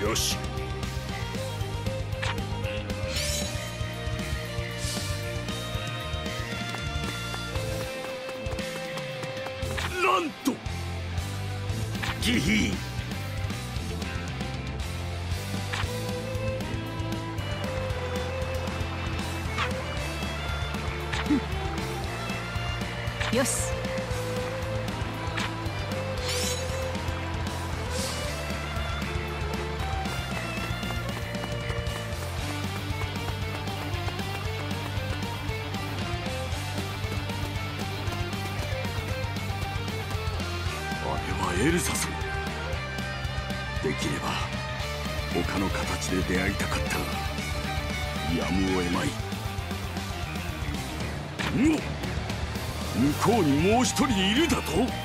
よし。なんとギヒー。 よし。 エルサさん、できれば他の形で出会いたかった。やむを得まい。向こうにもう一人いるだと。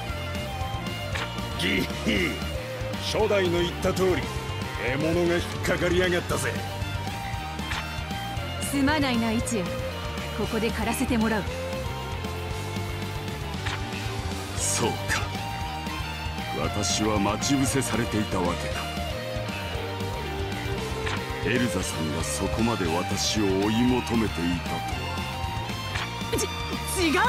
ギッヒー、初代の言った通り獲物が引っかかりやがったぜ。 すまないな一円、ここで狩らせてもらう。 そうか、私は待ち伏せされていたわけか。エルザさんがそこまで私を追い求めていたとは。 違う。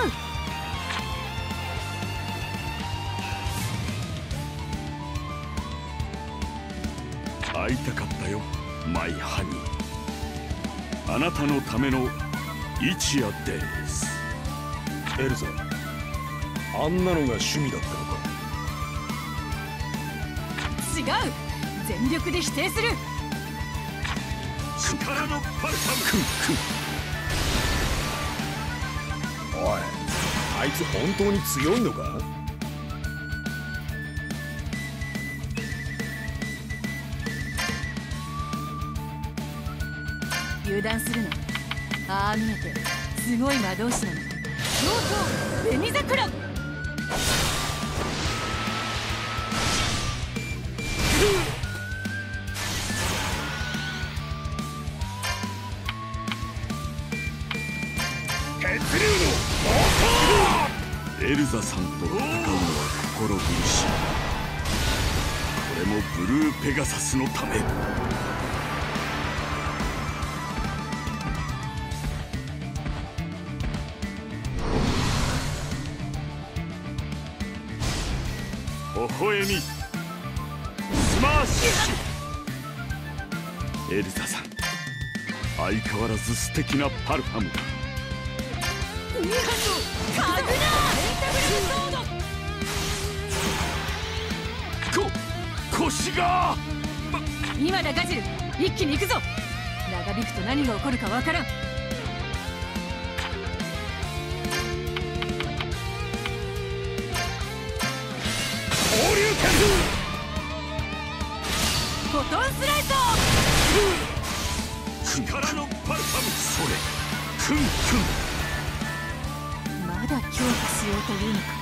会いたかったよ、マイハニー。あなたのための一夜です。 エルザ、あんなのが趣味だったのか。 違う、全力で否定する。 力のパルタム。 おい、あいつ本当に強いのか。 油断するな。ああ見えてすごい魔導士なの。そうそう、紅桜。 エルザさんと戦うのは心苦しい。これもブルーペガサスのため。微笑みスマッシュ。エルザさん、相変わらず素敵なパルファムだ。 カグナー腰が。 今だガジル、一気に行くぞ。長引くと何が起こるかわからん。フォトンスライサー。力のパルファム。それクンクン。まだ強化しようというのか。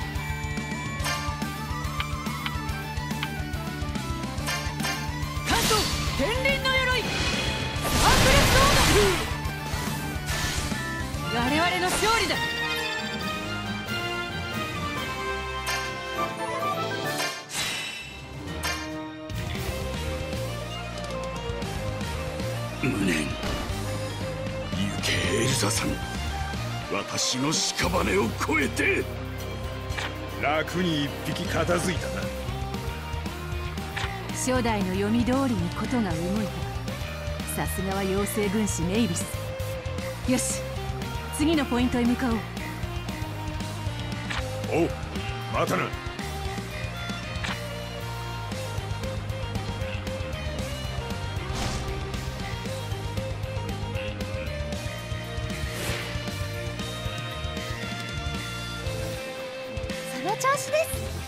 関東天輪の鎧サークルソード。我々の勝利だ。 無念。行けエルザさん、私の屍を越えて。 楽に一匹片付いたな。 初代の読み通りにことが動いた。さすがは妖精軍師メイビス。よし、次のポイントへ向かおう。 おう、またな。 その調子です。